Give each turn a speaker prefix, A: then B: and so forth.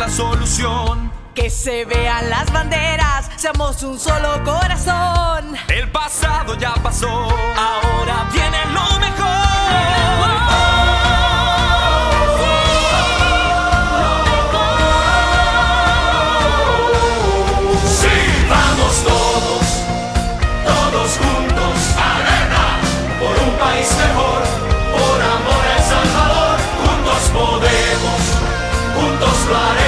A: la solución.
B: Que se vean las banderas, seamos un solo corazón.
A: El pasado ya pasó, ahora viene lo mejor.
C: Sí, vamos todos juntos a guerra por un país mejor, por amor a El Salvador. Juntos podemos, juntos lo haremos.